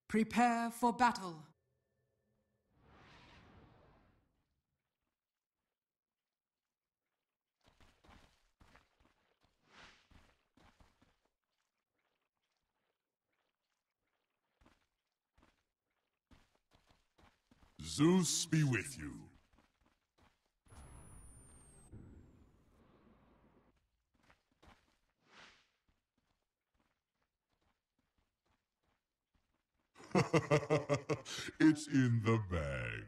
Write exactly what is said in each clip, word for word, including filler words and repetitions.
Prepare for battle. Zeus be with you. It's in the bag.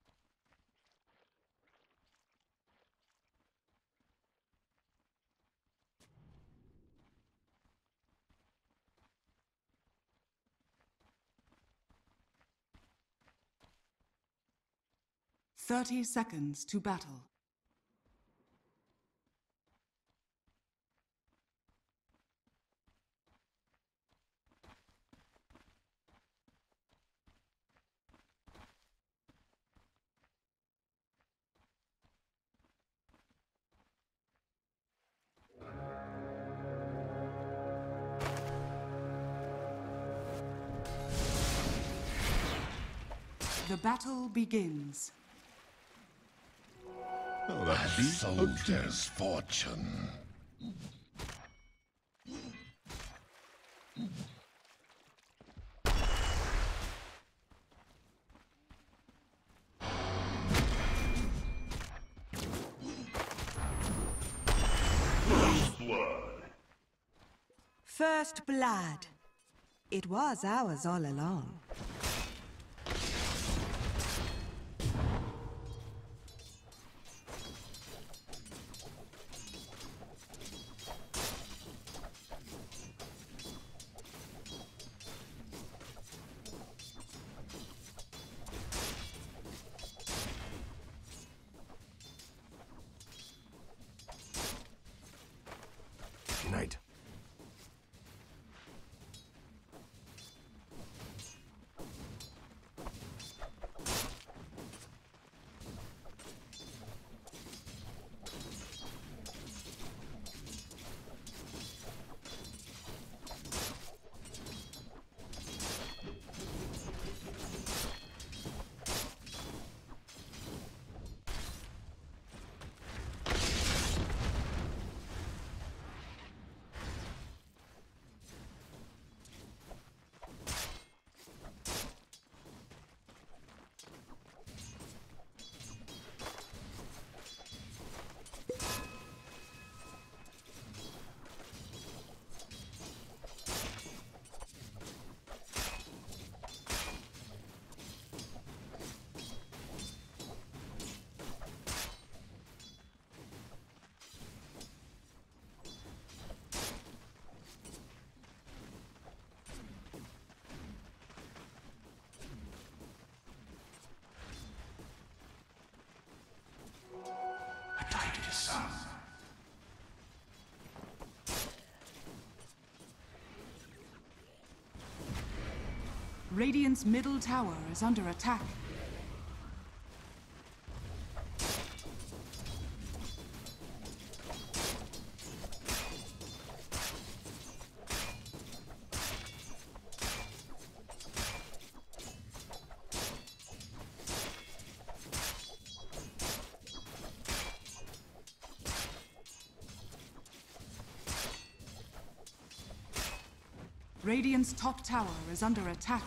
Thirty seconds to battle. The battle begins. Oh, that A be soldier's fortune. First blood. It was ours all along. Night. Radiant's middle tower is under attack. Radiant's top tower is under attack.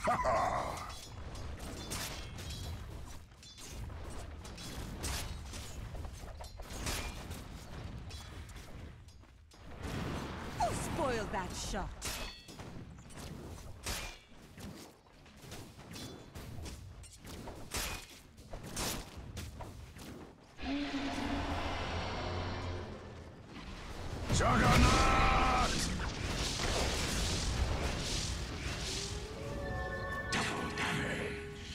Who spoiled that shot? Juggernaut! Double damage.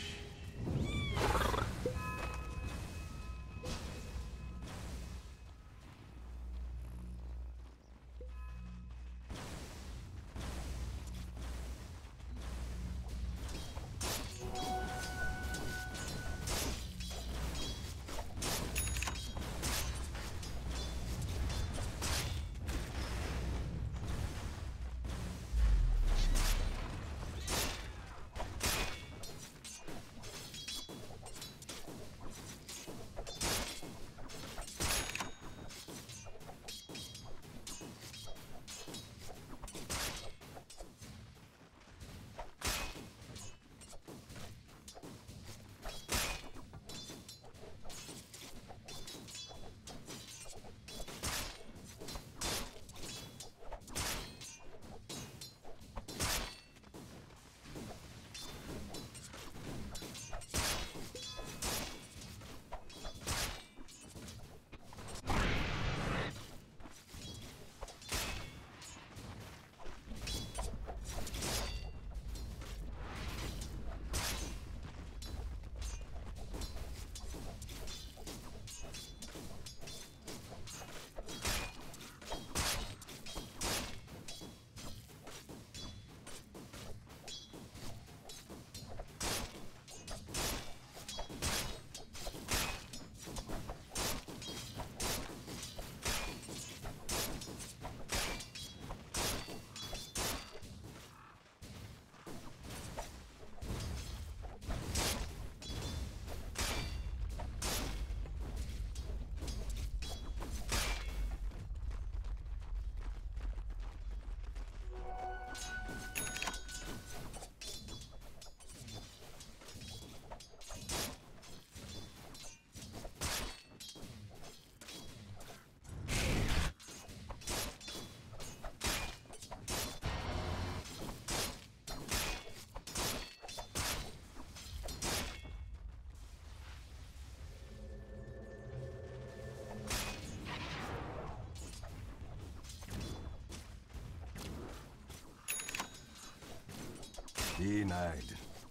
Denied.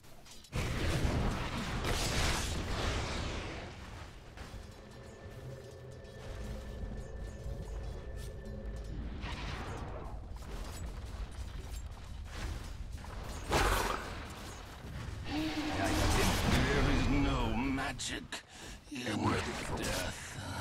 There is no magic in death.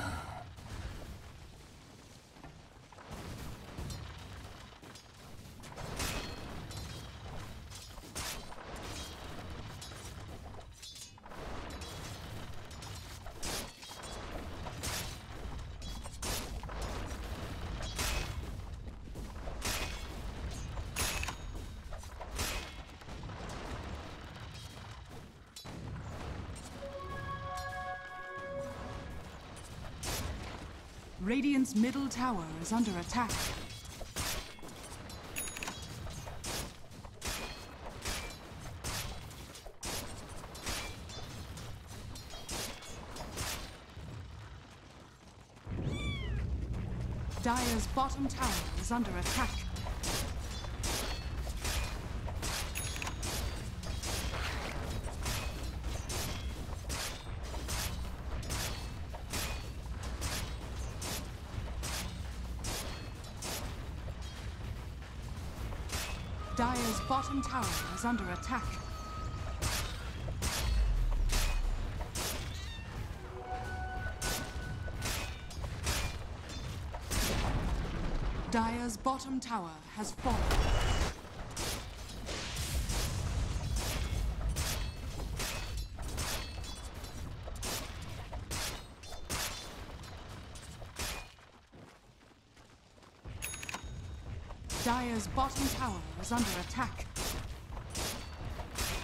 Radiant's middle tower is under attack. Dire's bottom tower is under attack. Dire's bottom tower is under attack. Dire's bottom tower has fallen. Dire's bottom tower is under attack.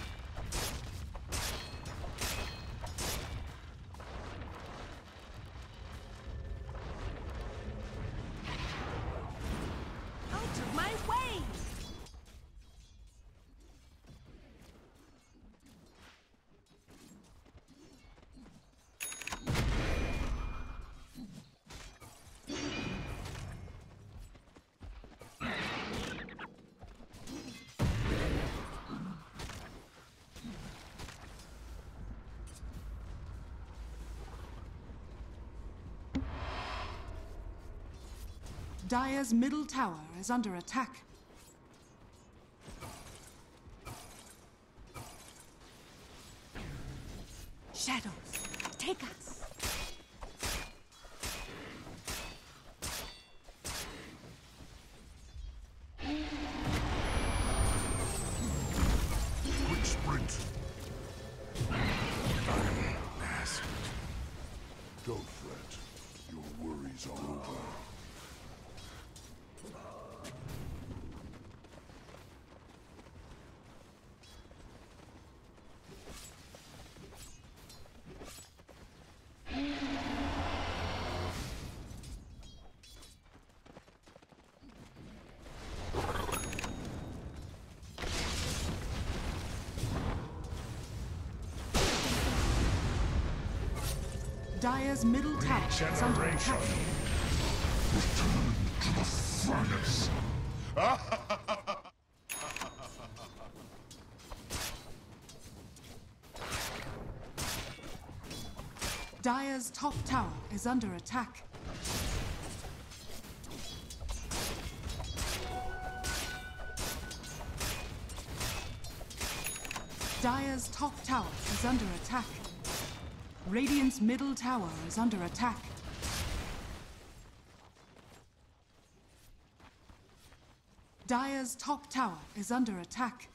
Dire's middle tower is under attack. Shadows, take us. Quick sprint. Darn bastard. Don't fret. Your worries are over. Dire's middle tower is under attack. Return to the furnace. Dire's top tower is under attack. Dire's top tower is under attack. Radiant's middle tower is under attack. Dire's top tower is under attack.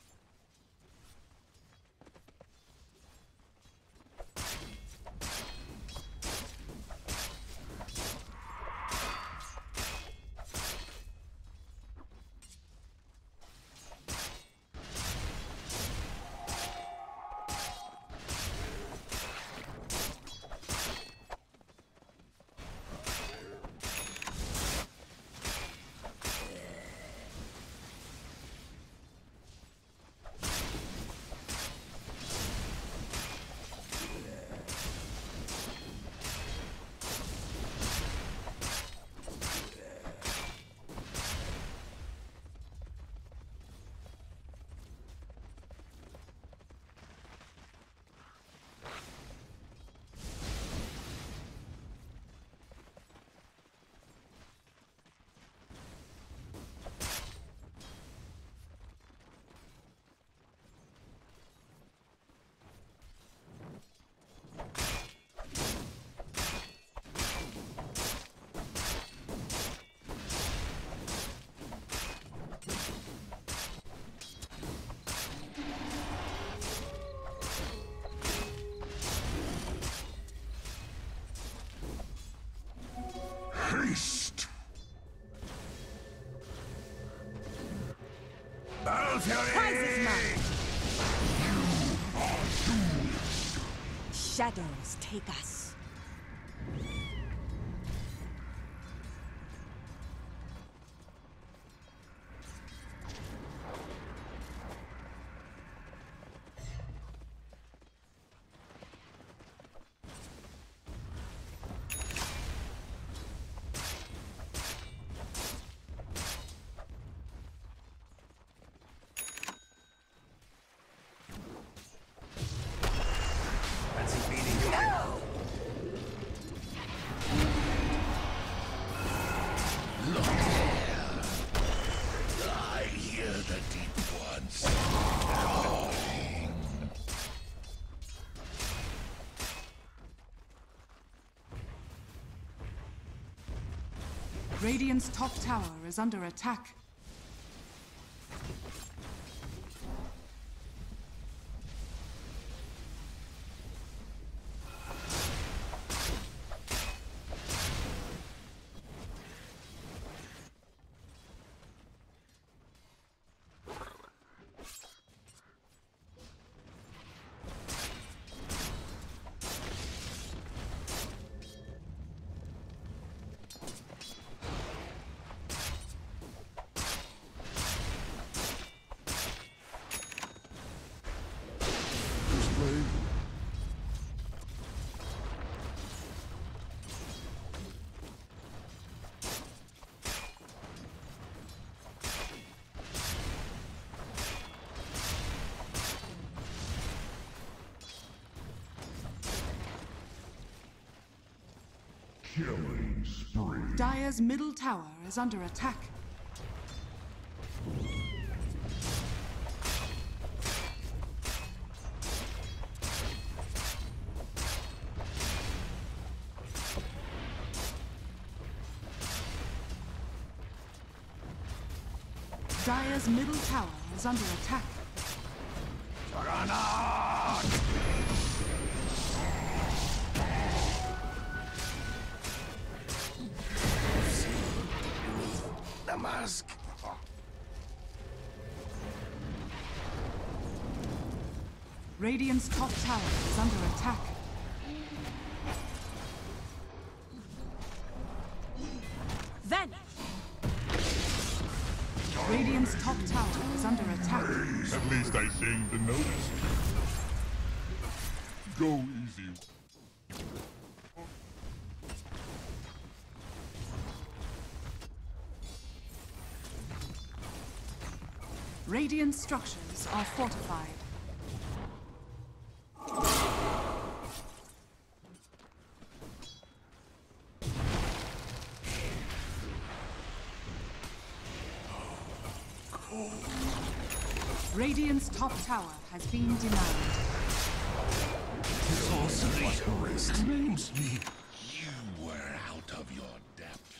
Haste! Battle Fury! Shadows, take us. I hear the deep ones. Radiant's top tower is under attack. Killing spree. Dire's middle tower is under attack. Dire's middle tower is under attack. The mask. Radiant's top tower is under attack. Then Radiant's top tower is under attack. At least I deigned to notice. Go easy. Radiant structures are fortified. Radiant's top tower has been denied. Sorcery claims me. You were out of your depth.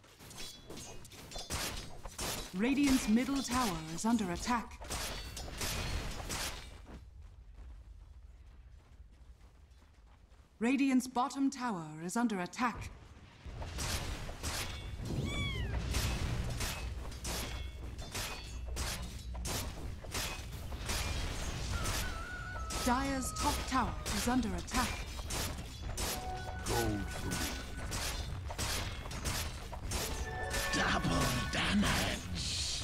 Radiant's middle tower is under attack. Radiant's bottom tower is under attack. Dire's top tower is under attack. Gold for me. Double damage.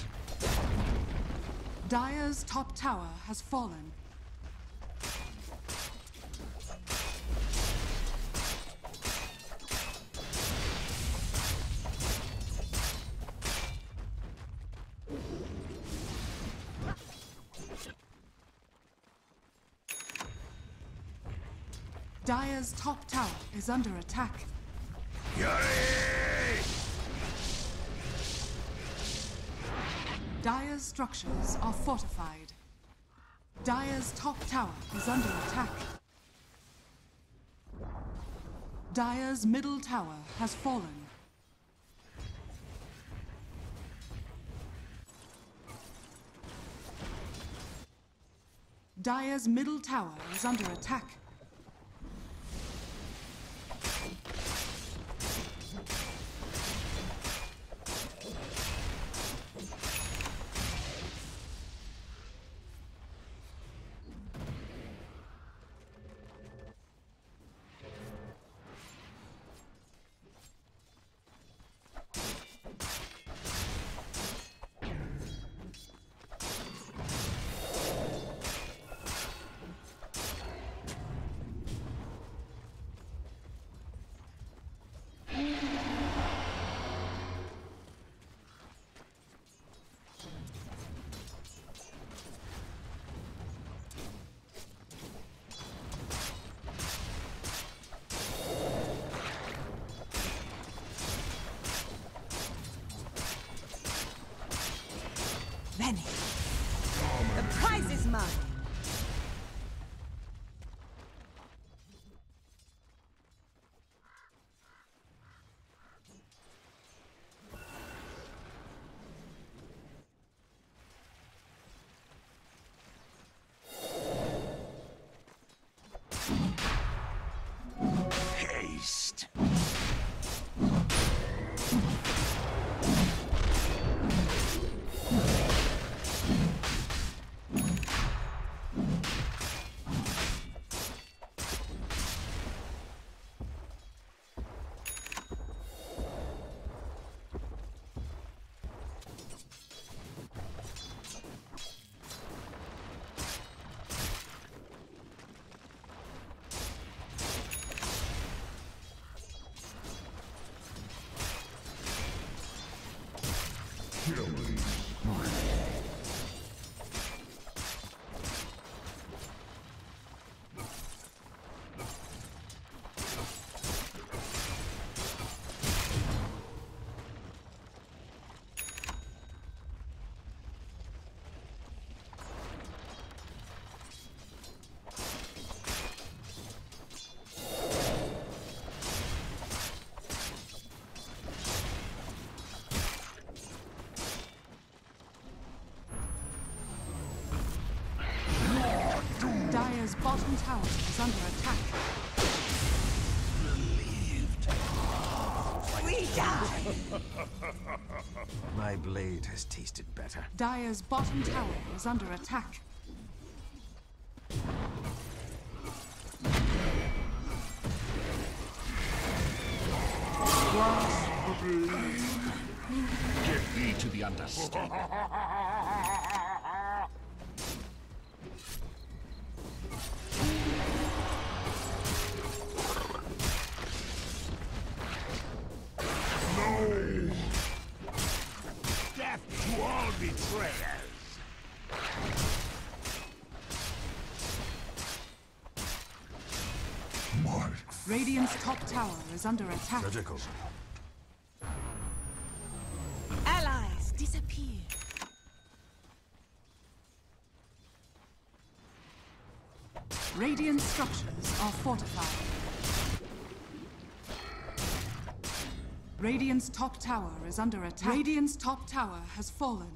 Dire's top tower has fallen. Dire's top tower is under attack. Fury! Dire's structures are fortified. Dire's top tower is under attack. Dire's middle tower has fallen. Dire's middle tower is under attack. Dire's bottom tower is under attack. We die! My blade has tasted better. Dire's bottom tower is under attack. Get thee to the understanding. Death to all betrayers! Mark. Radiant's top tower is under attack. Critical. Allies disappear. Radiant structures are fortified. Radiant's top tower is under attack. Radiant's top tower has fallen.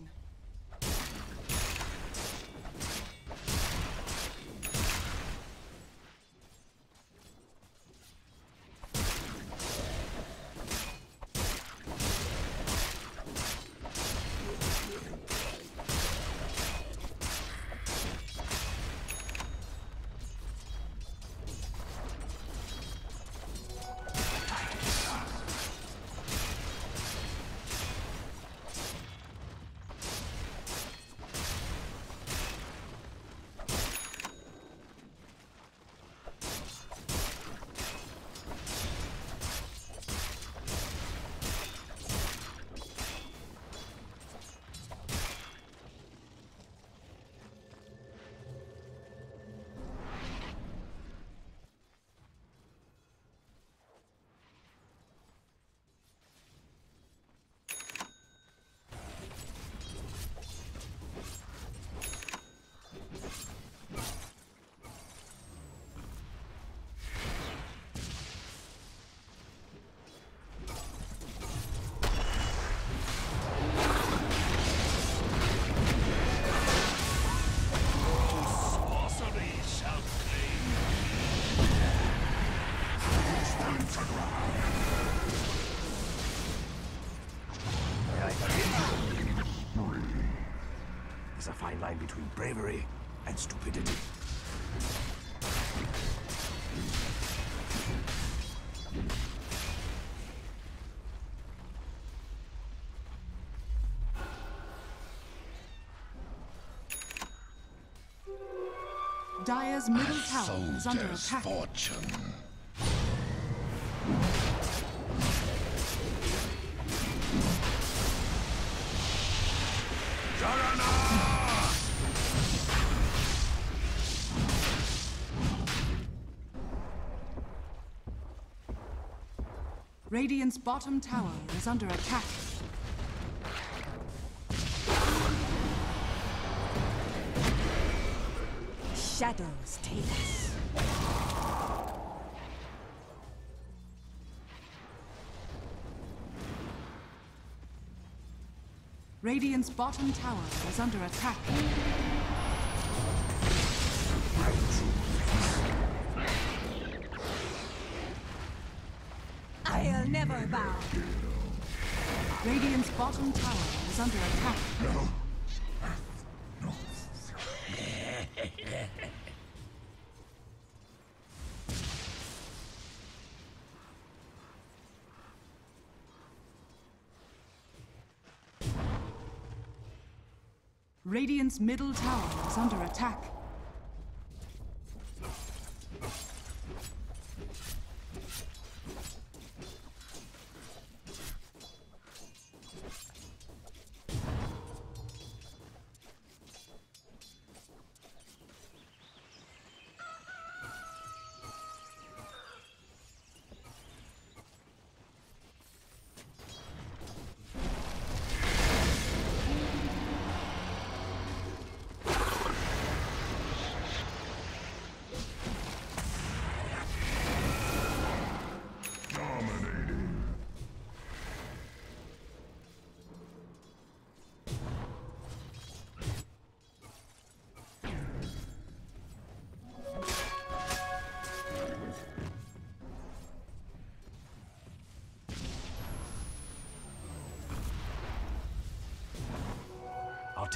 There's a fine line between bravery and stupidity. Dire's middle tower is under Soldier's attack. fortune. Radiant's bottom tower is under attack. Shadows take us. Radiant's bottom tower is under attack. I'll never bow. Radiant's bottom tower is under attack. Radiant's middle tower is under attack.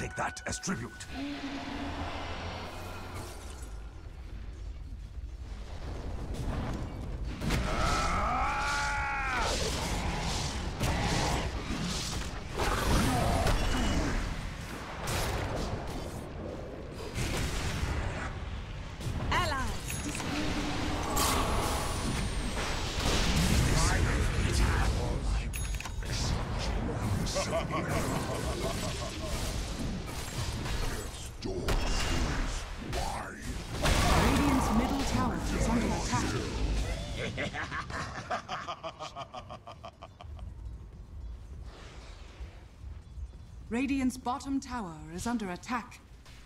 take that as tribute. Radiant's middle tower is under attack. Radiant's bottom tower is under attack.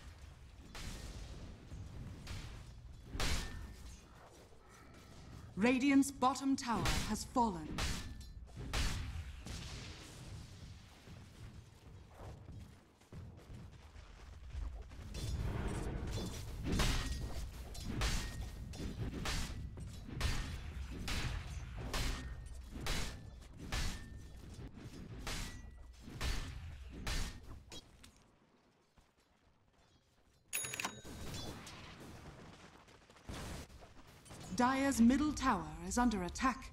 Radiant's bottom tower has fallen. Dire's middle tower is under attack.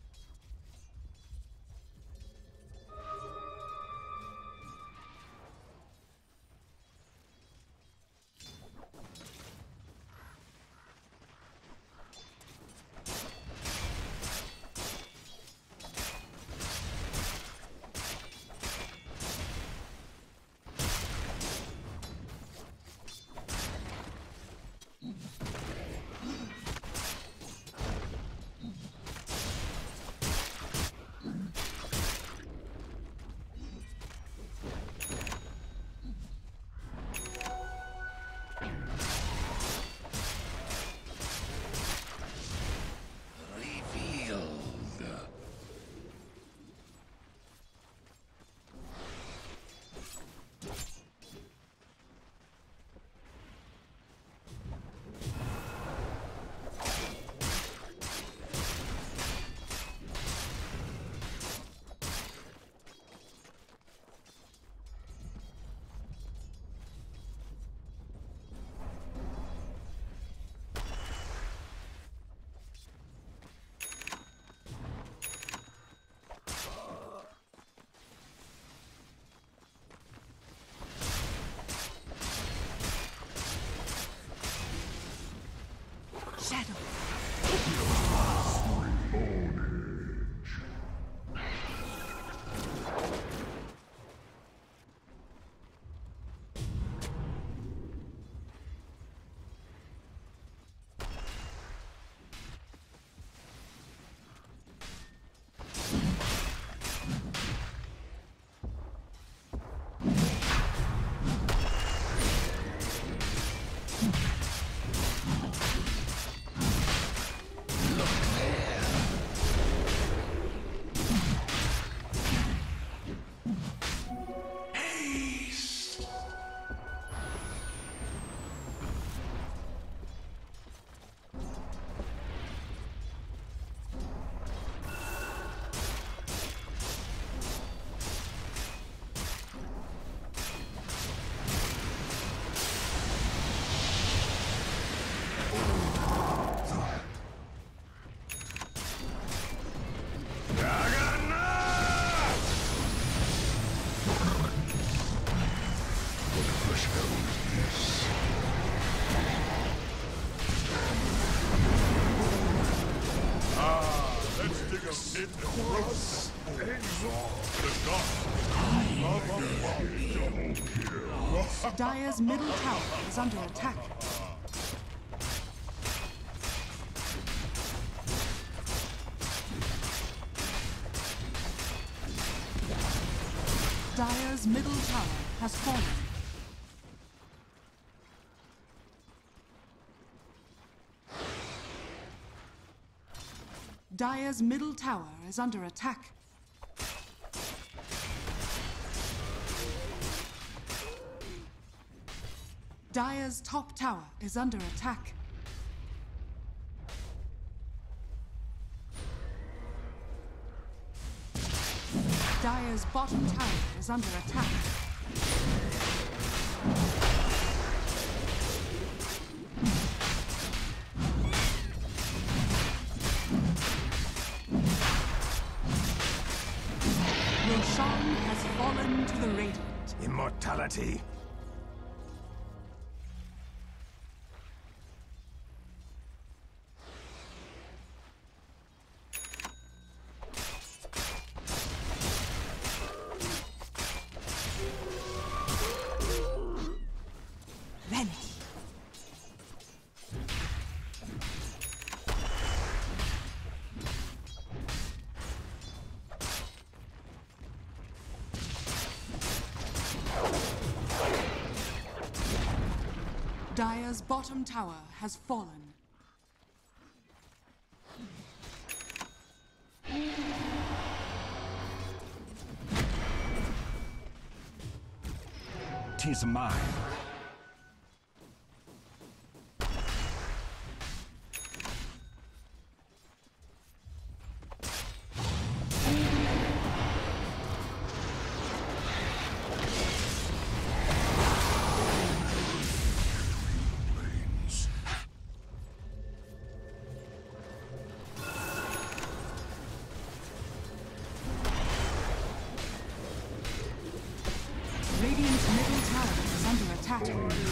Shadow. Dire's middle tower is under attack. Dire's middle tower has fallen. Dire's middle tower is under attack. Dire's top tower is under attack. Dire's bottom tower is under attack. Roshan has fallen to the Radiant. Immortality. Vanish. Dire's bottom tower has fallen. Tis mine. Radiant's middle tower is under attack.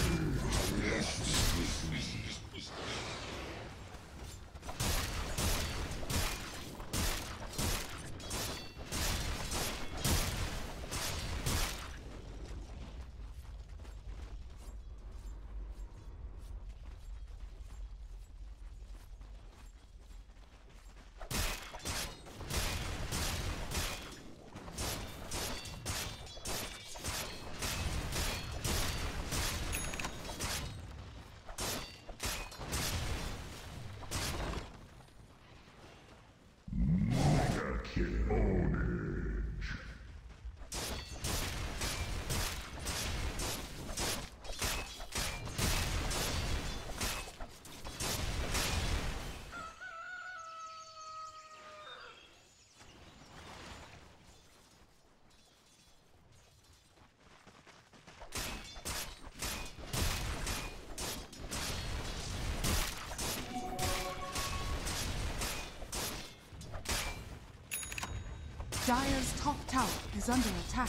Dire's top tower is under attack.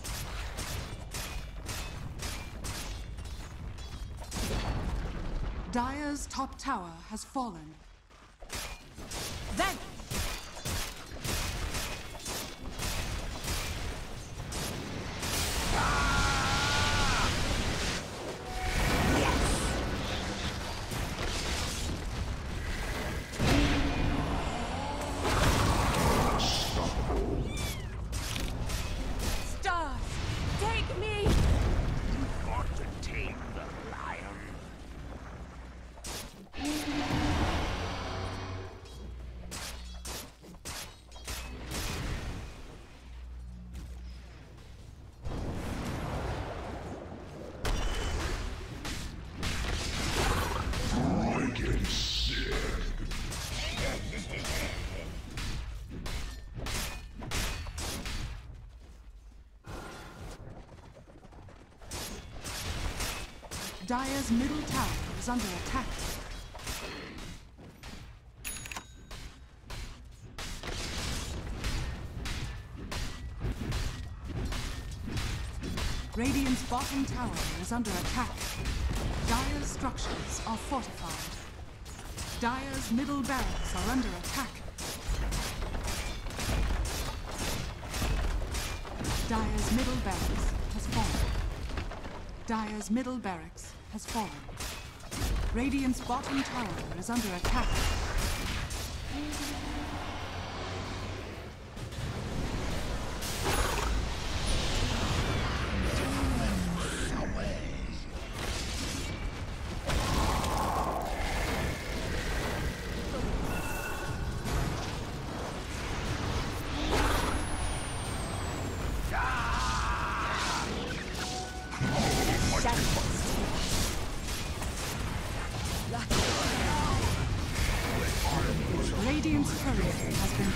Dire's top tower has fallen. Vanish. Stars, take me. Fought to tame the lion. I get sick. Dire's middle tower is under attack. Radiant's bottom tower is under attack. Dire's structures are fortified. Dire's middle barracks are under attack. Dire's middle barracks has fallen. Dire's middle barracks has fallen. Radiant's bottom tower is under attack. Radiant's turret has been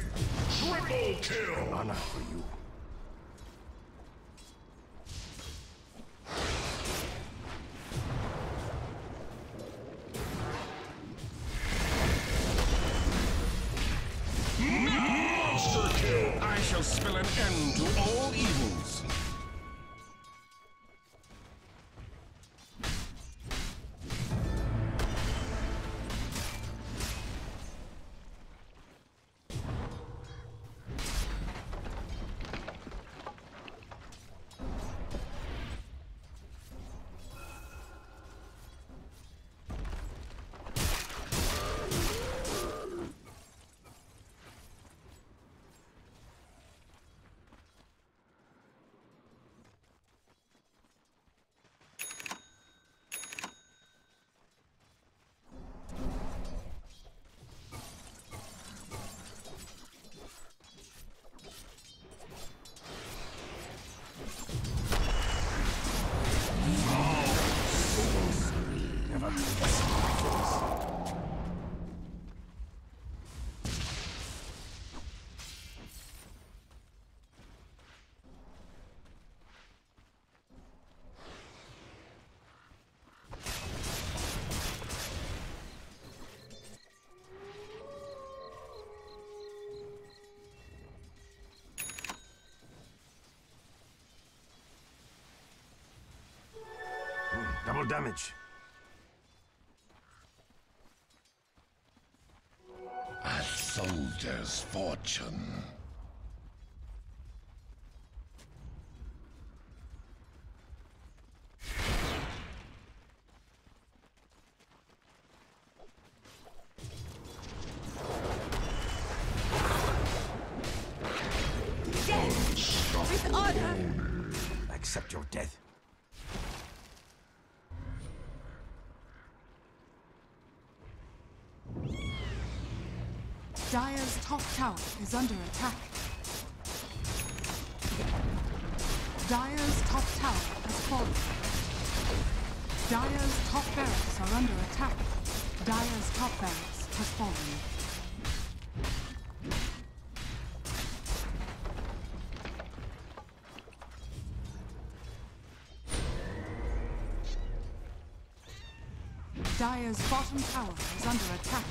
killed. Triple kill! Honor for you. shall spell an end to all evils. Double damage. A soldier's fortune. Death with honor. Accept your death. Dire's top tower is under attack. Dire's top tower has fallen. Dire's top barracks are under attack. Dire's top barracks has fallen. Dire's bottom tower is under attack.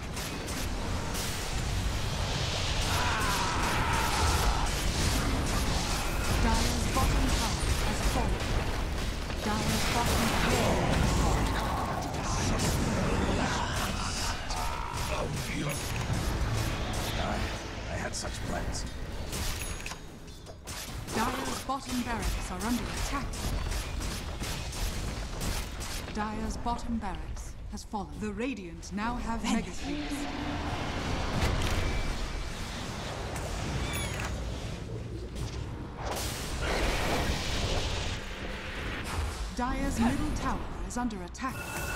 Dire's bottom tower has fallen. Dire's bottom I, I had such plans. Dire's bottom barracks are under attack. Dire's bottom barracks has fallen. The Radiant now have Mega Creeps. Dire's middle tower is under attack.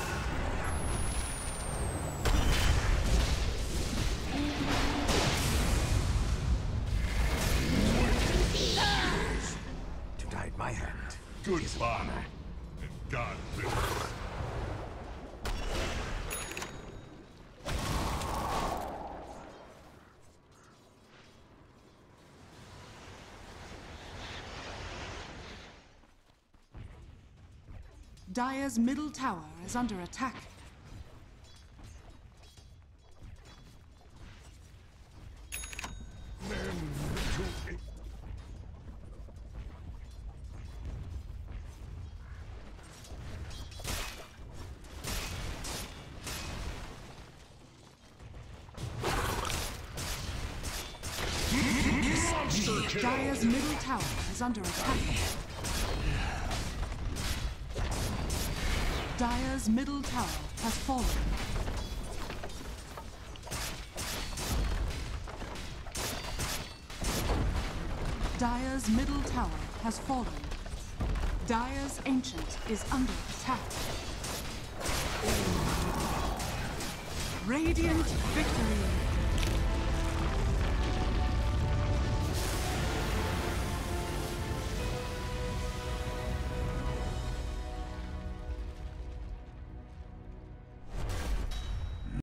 To die at my hand. Goodbye. And God bless. Dire's middle tower is under attack. Dire's middle tower is under attack. Dire's middle tower has fallen. Dire's middle tower has fallen. Dire's Ancient is under attack. Radiant victory!